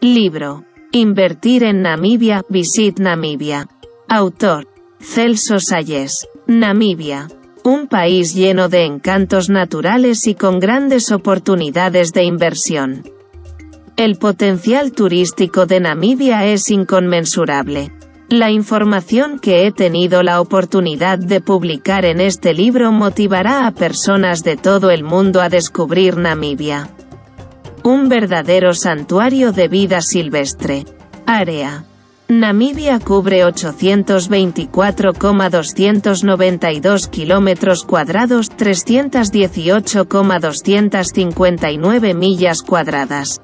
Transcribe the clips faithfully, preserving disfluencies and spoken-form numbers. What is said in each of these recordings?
Libro. Invertir en Namibia, Visit Namibia. Autor. Celso Salles. Namibia. Un país lleno de encantos naturales y con grandes oportunidades de inversión. El potencial turístico de Namibia es inconmensurable. La información que he tenido la oportunidad de publicar en este libro motivará a personas de todo el mundo a descubrir Namibia. Un verdadero santuario de vida silvestre. Área. Namibia cubre ochocientos veinticuatro coma doscientos noventa y dos kilómetros cuadrados, trescientos dieciocho coma doscientos cincuenta y nueve millas cuadradas.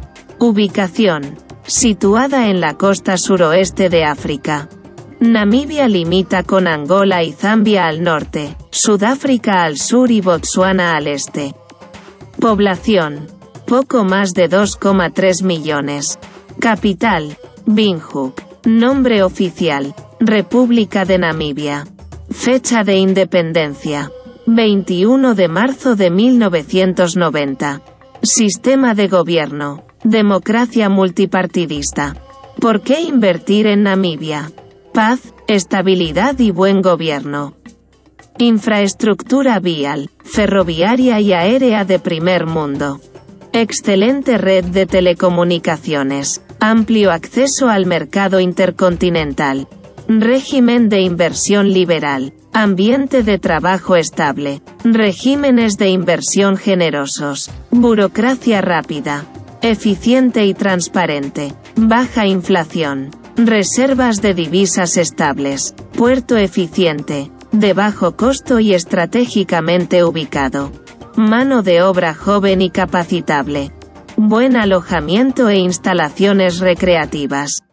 Ubicación. Situada en la costa suroeste de África. Namibia limita con Angola y Zambia al norte, Sudáfrica al sur y Botsuana al este. Población. Poco más de dos coma tres millones. Capital. Windhoek. Nombre oficial. República de Namibia. Fecha de independencia. veintiuno de marzo de mil novecientos noventa. Sistema de gobierno. Democracia multipartidista. ¿Por qué invertir en Namibia? Paz, estabilidad y buen gobierno. Infraestructura vial, ferroviaria y aérea de primer mundo. Excelente red de telecomunicaciones. Amplio acceso al mercado intercontinental. Régimen de inversión liberal. Ambiente de trabajo estable. Regímenes de inversión generosos. Burocracia rápida. Eficiente y transparente. Baja inflación. Reservas de divisas estables. Puerto eficiente. De bajo costo y estratégicamente ubicado. Mano de obra joven y capacitable. Buen alojamiento e instalaciones recreativas.